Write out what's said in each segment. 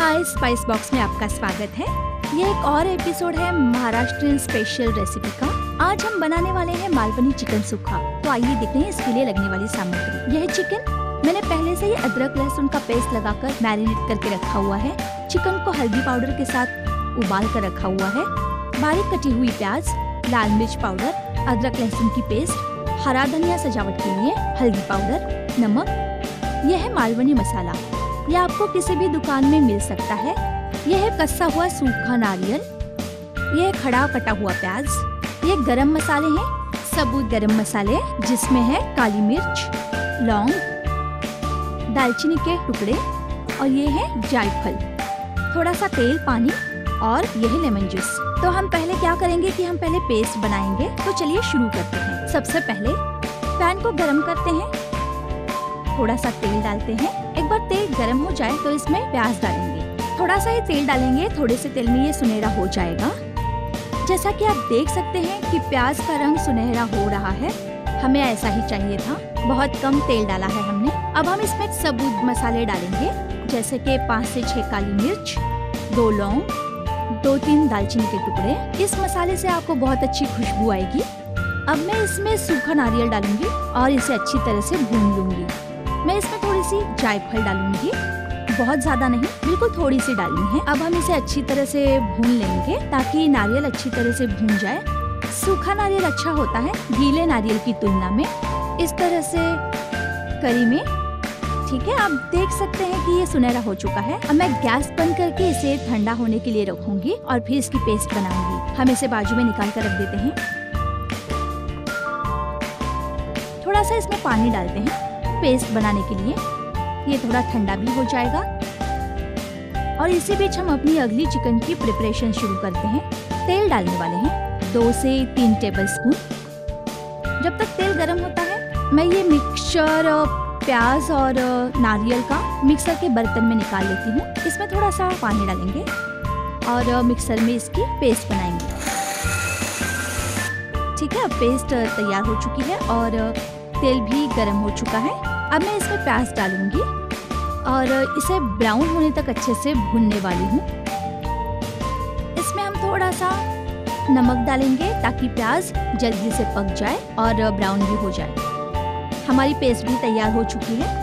हाय, spice box में आपका स्वागत है। ये एक और एपिसोड है महाराष्ट्रियन स्पेशल रेसिपी का। आज हम बनाने वाले हैं मालवनी चिकन सूखा। तो आइए देखते हैं इसके लिए लगने वाली सामग्री। यह चिकन मैंने पहले से ही अदरक लहसुन का पेस्ट लगाकर मैरिनेट करके रखा हुआ है। चिकन को हल्दी पाउडर के साथ उबाल कर रखा हुआ है। बारीक कटी हुई प्याज, लाल मिर्च पाउडर, अदरक लहसुन की पेस्ट, हरा धनिया सजावट के लिए, हल्दी पाउडर, नमक। यह है मालवनी मसाला। यह आपको किसी भी दुकान में मिल सकता है। यह है कसा हुआ सूखा नारियल, यह खड़ा कटा हुआ प्याज, ये गरम मसाले हैं, सबूत गरम मसाले जिसमें है काली मिर्च, लौंग, दालचीनी के टुकड़े और ये है जायफल, थोड़ा सा तेल, पानी और यह है लेमन जूस। तो हम पहले क्या करेंगे कि हम पहले पेस्ट बनाएंगे। तो चलिए शुरू करते हैं। सबसे पहले पैन को गरम करते हैं, थोड़ा सा तेल डालते हैं। एक बार तेल गरम हो जाए तो इसमें प्याज डालेंगे। थोड़ा सा ही तेल डालेंगे, थोड़े से तेल में ये सुनहरा हो जाएगा। जैसा कि आप देख सकते हैं कि प्याज का रंग सुनहरा हो रहा है। हमें ऐसा ही चाहिए था। बहुत कम तेल डाला है हमने। अब हम इसमें सबूत मसाले डालेंगे, जैसे कि 5 से 6 काली मिर्च, 2 लौंग, 2-3 दालचीनी के टुकड़े। इस मसाले से आपको बहुत अच्छी खुशबू आएगी। अब मैं इसमें सूखा नारियल डालूंगी और इसे अच्छी तरह से भून लूंगी। मैं इसमें थोड़ी सी जायफल डालूंगी, बहुत ज्यादा नहीं, बिल्कुल थोड़ी सी डालनी है। अब हम इसे अच्छी तरह से भून लेंगे ताकि नारियल अच्छी तरह से भून जाए। सूखा नारियल अच्छा होता है गीले नारियल की तुलना में। इस तरह से करी में, ठीक है। आप देख सकते हैं कि ये सुनहरा हो चुका है। अब मैं गैस बंद करके इसे ठंडा होने के लिए रखूंगी और फिर इसकी पेस्ट बनाऊंगी। हम इसे बाजू में निकाल कर रख देते हैं। थोड़ा सा इसमें पानी डालते हैं पेस्ट बनाने के लिए। ये थोड़ा ठंडा भी हो जाएगा और इसी बीच हम अपनी अगली चिकन की प्रिपरेशन शुरू करते हैं। तेल डालने वाले हैं 2 से 3 टेबलस्पून। जब तक तेल गर्म होता है मैं ये मिक्सचर प्याज और नारियल का मिक्सर के बर्तन में निकाल लेती हूँ। इसमें थोड़ा सा पानी डालेंगे और मिक्सर में इसकी पेस्ट बनाएंगे। ठीक है, अब पेस्ट तैयार हो चुकी है और तेल भी गर्म हो चुका है। अब मैं इसमें प्याज डालूंगी और इसे ब्राउन होने तक अच्छे से भूनने वाली हूँ। इसमें हम थोड़ा सा नमक डालेंगे ताकि प्याज जल्दी से पक जाए और ब्राउन भी हो जाए। हमारी पेस्ट भी तैयार हो चुकी है।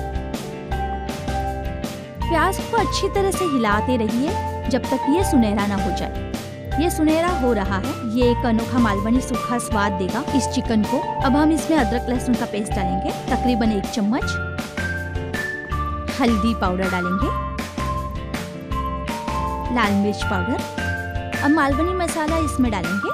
प्याज को अच्छी तरह से हिलाते रहिए जब तक ये सुनहरा ना हो जाए। ये सुनहरा हो रहा है। ये एक अनोखा मालवनी सूखा स्वाद देगा इस चिकन को। अब हम इसमें अदरक लहसुन का पेस्ट डालेंगे, तकरीबन 1 चम्मच। हल्दी पाउडर डालेंगे, लाल मिर्च पाउडर। अब मालवनी मसाला इसमें डालेंगे।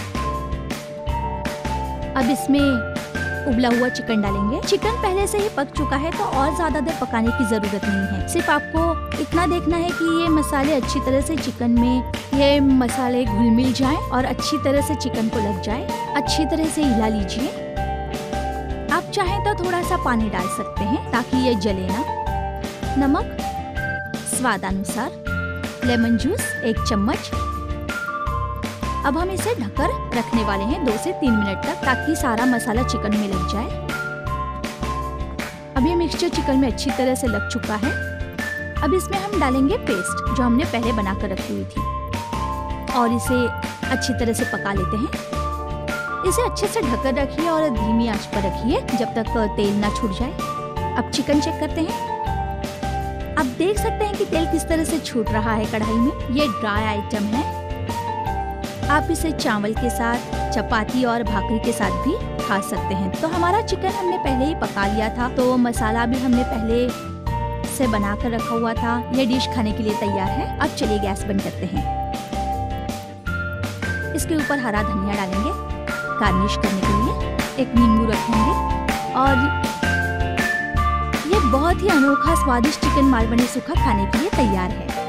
अब इसमें उबला हुआ चिकन डालेंगे। चिकन पहले से ही पक चुका है तो और ज्यादा देर पकाने की जरूरत नहीं है। सिर्फ आपको इतना देखना है कि ये मसाले अच्छी तरह से चिकन में, ये मसाले घुल मिल जाएं और अच्छी तरह से चिकन को लग जाए। अच्छी तरह से हिला लीजिए। आप चाहें तो थोड़ा सा पानी डाल सकते हैं ताकि ये जले ना। नमक स्वादानुसार, लेमन जूस 1 चम्मच। अब हम इसे ढककर रखने वाले हैं 2 से 3 मिनट तक ताकि सारा मसाला चिकन में लग जाए। अब ये मिक्सचर चिकन में अच्छी तरह से लग चुका है। अब इसमें हम डालेंगे पेस्ट जो हमने पहले बनाकर रखी हुई थी और इसे अच्छी तरह से पका लेते हैं। इसे अच्छे से ढककर रखिए और धीमी आंच पर रखिए जब तक तेल ना छूट जाए। अब चिकन चेक करते हैं। आप देख सकते हैं कि तेल किस तरह से छूट रहा है कढ़ाई में। ये ड्राई आइटम है। आप इसे चावल के साथ, चपाती और भाकरी के साथ भी खा सकते हैं। तो हमारा चिकन हमने पहले ही पका लिया था, तो मसाला भी हमने पहले से बनाकर रखा हुआ था। यह डिश खाने के लिए तैयार है। अब चलिए गैस बंद करते हैं। इसके ऊपर हरा धनिया डालेंगे गार्निश करने के लिए। एक नींबू रखेंगे और ये बहुत ही अनोखा स्वादिष्ट चिकन मालवनी सूखा खाने के लिए तैयार है।